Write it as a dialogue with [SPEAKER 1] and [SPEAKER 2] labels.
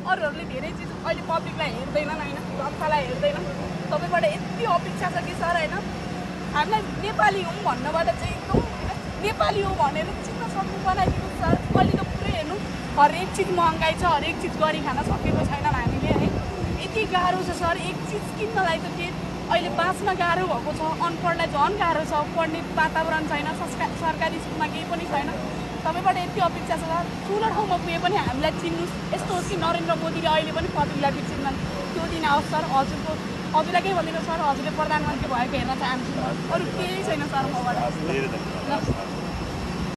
[SPEAKER 1] अरूहरूले धेरै चिज अहिले पब्लिकलाई हेर्दैनन् होइन, जनतालाई हेर्दैनन्। तपाईँबाट यति अपेक्षा छ कि सर होइन, हामीलाई नेपाली हौँ भन्नबाट चाहिँ एकदम नेपाली हो भनेर चिन्न सक्नु बनाइदिनु सर। अहिले त पुरै हेर्नु हरेक चिज महँगाइ छ, हरेक चिज गरी खान सकेको छैनन् हामीले है। यति गाह्रो छ सर, एक चिज किन्नलाई त के अहिले बाँच्न गाह्रो भएको छ, अनपढलाई झन् गाह्रो छ, पढ्ने वातावरण छैन, सरकारी स्कुलमा केही पनि छैन। तपाईँबाट यति अपेक्षा छ सर, ठुलो ठाउँमा पुगे पनि हामीलाई चिन्नुहोस्। यस्तो होस् कि नरेन्द्र मोदीले अहिले पनि पब्लिकलाई चिन्छन्, त्यो दिन आओस् सर। हजुरलाई के भनिदिनु सर, हजुरले प्रधानमन्त्री भएको हेर्न चाहन्छु, अरू केही छैन सर मबाट।